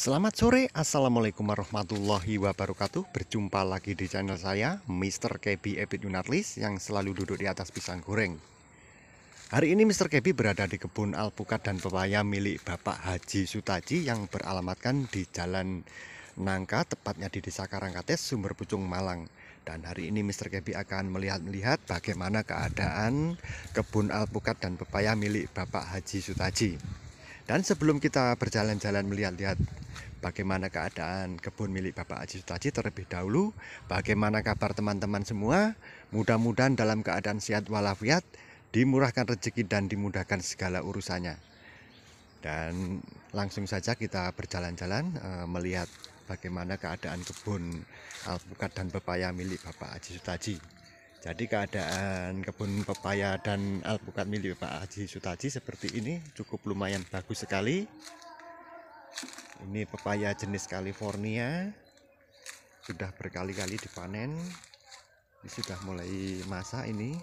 Selamat sore, assalamualaikum warahmatullahi wabarakatuh. Berjumpa lagi di channel saya, Mr. KB Epit Yunarlis, yang selalu duduk di atas pisang goreng. Hari ini Mr. KB berada di kebun alpukat dan pepaya milik Bapak Haji Sutaji yang beralamatkan di Jalan Nangka, tepatnya di Desa Karangkates, Sumber Pucung, Malang. Dan hari ini Mr. KB akan melihat bagaimana keadaan kebun alpukat dan pepaya milik Bapak Haji Sutaji. Dan sebelum kita berjalan-jalan melihat-lihat bagaimana keadaan kebun milik Bapak Haji Sutaji, terlebih dahulu bagaimana kabar teman-teman semua? Mudah-mudahan dalam keadaan sehat walafiat, dimurahkan rezeki dan dimudahkan segala urusannya. Dan langsung saja kita berjalan-jalan melihat bagaimana keadaan kebun alpukat dan pepaya milik Bapak Haji Sutaji. Jadi keadaan kebun pepaya dan alpukat milik Pak Haji Sutaji seperti ini, cukup lumayan bagus sekali. Ini pepaya jenis California, sudah berkali-kali dipanen. Ini sudah mulai masa ini.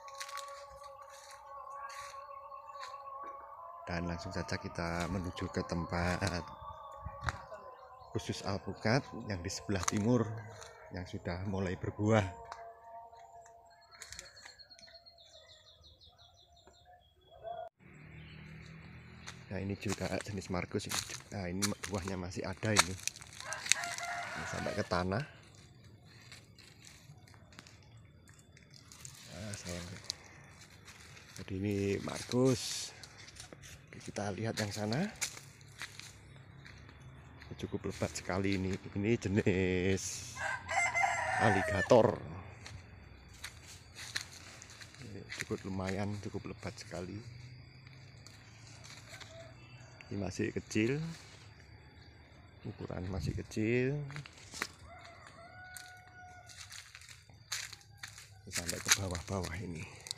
Dan langsung saja kita menuju ke tempat khusus alpukat yang di sebelah timur yang sudah mulai berbuah. Nah, ini juga jenis Markus ini. Nah, ini buahnya masih ada ini sampai ke tanah. Nah, jadi ini Markus. Kita lihat yang sana. Cukup lebat sekali ini. Ini jenis aligator. Ini cukup lumayan, cukup lebat sekali. Ini masih kecil, ukuran masih kecil, sampai ke bawah-bawah ini.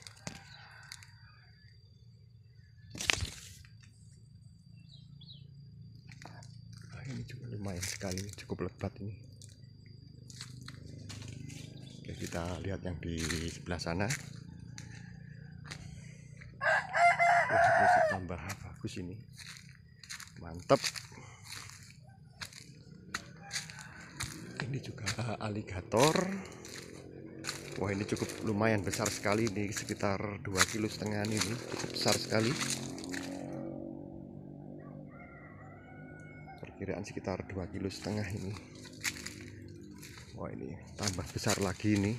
Nah, ini juga lumayan sekali, cukup lebat ini. Oke, kita lihat yang di sebelah sana. Masih tambah bagus ini. Mantap. Ini juga aligator. Wah, ini cukup lumayan besar sekali, ini sekitar 2,5 kg ini, cukup besar sekali. Perkiraan sekitar 2,5 kg ini. Wah, ini tambah besar lagi ini.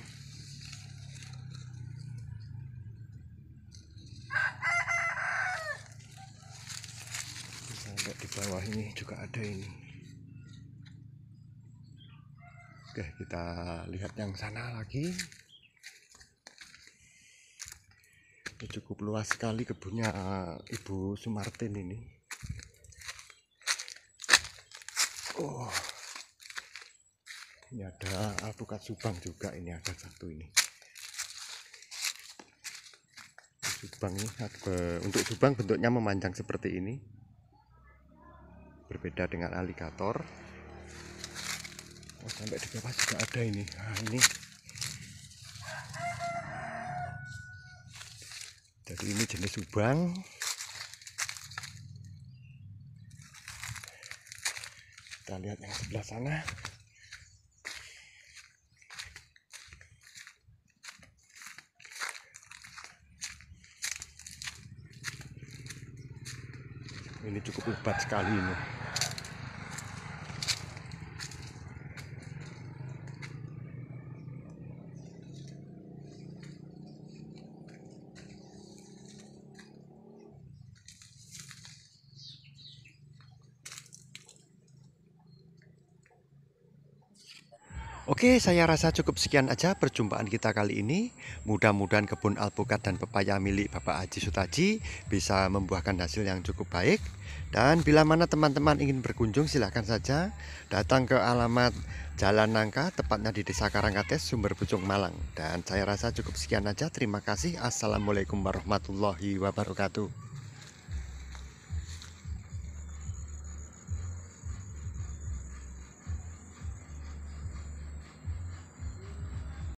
Sampai di bawah ini juga ada ini. Oke, kita lihat yang sana lagi. Ini cukup luas sekali kebunnya Ibu Sumartin ini. Oh, ini ada alpukat Subang juga, ini ada satu ini. Subang ini, untuk Subang bentuknya memanjang seperti ini. Berbeda dengan aligator. Oh, sampai di bawah juga ada ini. Nah, ini. Jadi ini jenis Subang. Kita lihat yang sebelah sana. Ini cukup lebat sekali ini. Oke, saya rasa cukup sekian aja perjumpaan kita kali ini. Mudah-mudahan kebun alpukat dan pepaya milik Bapak Haji Sutaji bisa membuahkan hasil yang cukup baik. Dan bila mana teman-teman ingin berkunjung, silahkan saja datang ke alamat Jalan Nangka, tepatnya di Desa Karangkates, Sumber Pucung, Malang. Dan saya rasa cukup sekian aja. Terima kasih. Assalamualaikum warahmatullahi wabarakatuh.